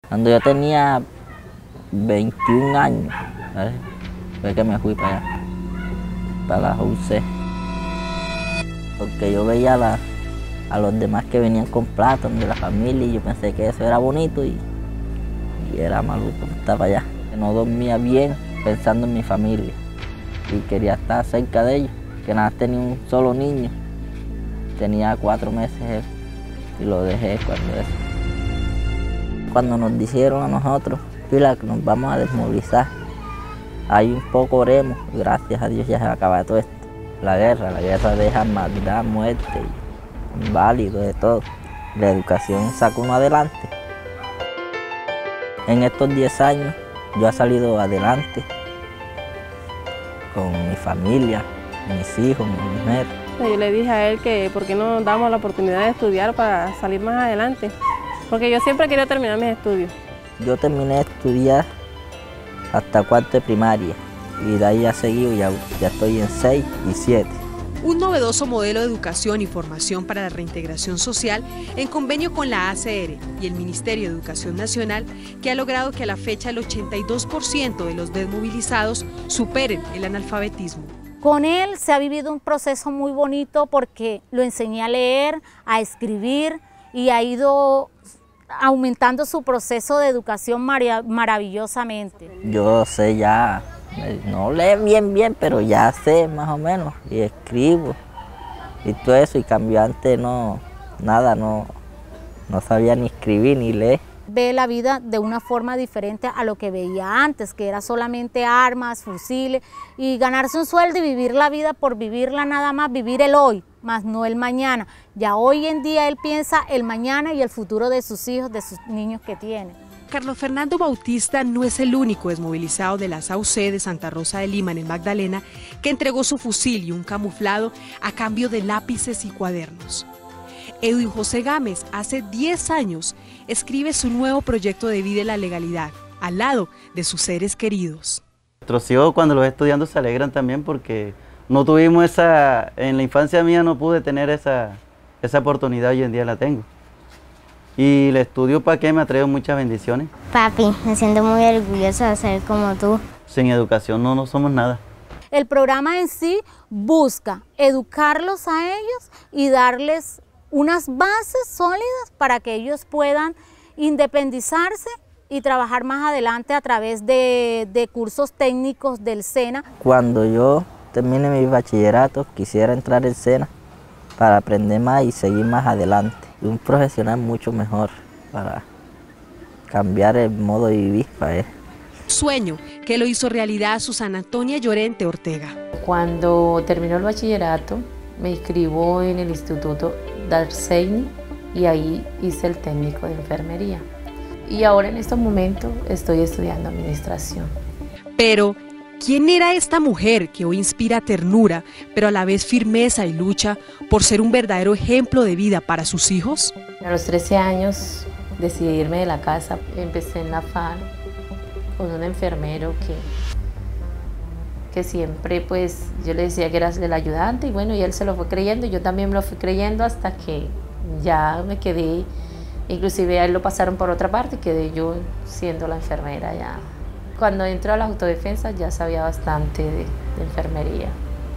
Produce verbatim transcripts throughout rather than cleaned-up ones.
Cuando yo tenía veintiún años, ¿sabes? Fue que me fui para allá, para la U C. Porque yo veía a, la, a los demás que venían con plátano de la familia y yo pensé que eso era bonito y, y era maluco estar para allá. No dormía bien pensando en mi familia y quería estar cerca de ellos, que nada tenía un solo niño. Tenía cuatro meses él y lo dejé cuando eso. Cuando nos dijeron a nosotros, pila, que nos vamos a desmovilizar, ahí un poco oremos, gracias a Dios ya se acaba todo esto. La guerra, la guerra deja maldad, muerte, inválido, de todo. La educación saca uno adelante. En estos diez años yo he salido adelante con mi familia, mis hijos, mi mujer. Yo le dije a él que por qué no nos damos la oportunidad de estudiar para salir más adelante, porque yo siempre quería terminar mis estudios. Yo terminé de estudiar hasta cuarto de primaria y de ahí a seguido ya, ya estoy en seis y siete. Un novedoso modelo de educación y formación para la reintegración social en convenio con la A C R y el Ministerio de Educación Nacional, que ha logrado que a la fecha el ochenta y dos por ciento de los desmovilizados superen el analfabetismo. Con él se ha vivido un proceso muy bonito porque lo enseñé a leer, a escribir y ha ido aumentando su proceso de educación maravillosamente. Yo sé ya, no leo bien bien, pero ya sé más o menos y escribo y todo eso, y cambió antes no, nada, no, no sabía ni escribir ni leer. Ve la vida de una forma diferente a lo que veía antes, que era solamente armas, fusiles y ganarse un sueldo y vivir la vida por vivirla nada más, vivir el hoy, más no el mañana. Ya hoy en día él piensa el mañana y el futuro de sus hijos, de sus niños que tiene. Carlos Fernando Bautista no es el único desmovilizado de las A U C de Santa Rosa de Lima en el Magdalena que entregó su fusil y un camuflado a cambio de lápices y cuadernos. Edwin José Gámez, hace diez años, escribe su nuevo proyecto de vida en la legalidad, al lado de sus seres queridos. Nuestros hijos cuando los estudiando se alegran también porque no tuvimos esa, en la infancia mía no pude tener esa, esa oportunidad, hoy en día la tengo. Y el estudio para qué me ha traído muchas bendiciones. Papi, me siento muy orgullosa de ser como tú. Sin educación no, no somos nada. El programa en sí busca educarlos a ellos y darles unas bases sólidas para que ellos puedan independizarse y trabajar más adelante a través de, de cursos técnicos del SENA. Cuando yo termine mi bachillerato, quisiera entrar al SENA para aprender más y seguir más adelante. Y un profesional mucho mejor para cambiar el modo de vivir para él. Sueño que lo hizo realidad Susana Antonia Llorente Ortega. Cuando terminó el bachillerato, me inscribo en el Instituto Darseini y ahí hice el técnico de enfermería. Y ahora en estos momentos estoy estudiando administración. Pero, ¿quién era esta mujer que hoy inspira ternura, pero a la vez firmeza y lucha por ser un verdadero ejemplo de vida para sus hijos? A los trece años decidí irme de la casa. Empecé en la FARC con un enfermero que, que siempre pues yo le decía que era el ayudante y bueno, y él se lo fue creyendo y yo también me lo fui creyendo hasta que ya me quedé, inclusive a él lo pasaron por otra parte y quedé yo siendo la enfermera ya. Cuando entró a la autodefensa ya sabía bastante de, de enfermería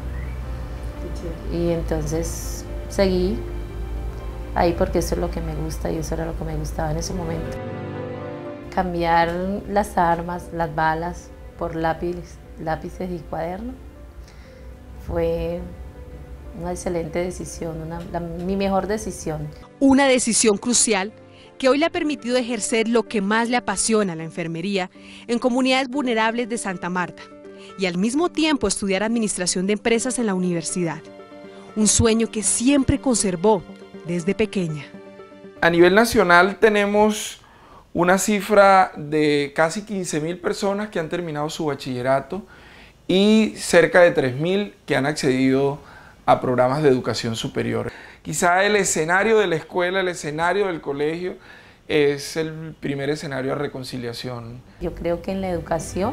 y entonces seguí ahí porque eso es lo que me gusta y eso era lo que me gustaba en ese momento. Cambiar las armas, las balas por lápiz, lápices y cuadernos fue una excelente decisión, una, la, mi mejor decisión. Una decisión crucial que hoy le ha permitido ejercer lo que más le apasiona, la enfermería, en comunidades vulnerables de Santa Marta y al mismo tiempo estudiar administración de empresas en la universidad. Un sueño que siempre conservó desde pequeña. A nivel nacional tenemos una cifra de casi quince mil personas que han terminado su bachillerato y cerca de tres mil que han accedido a programas de educación superior. Quizá el escenario de la escuela, el escenario del colegio, es el primer escenario de reconciliación. Yo creo que en la educación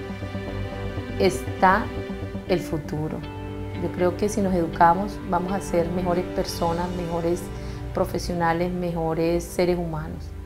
está el futuro. Yo creo que si nos educamos vamos a ser mejores personas, mejores profesionales, mejores seres humanos.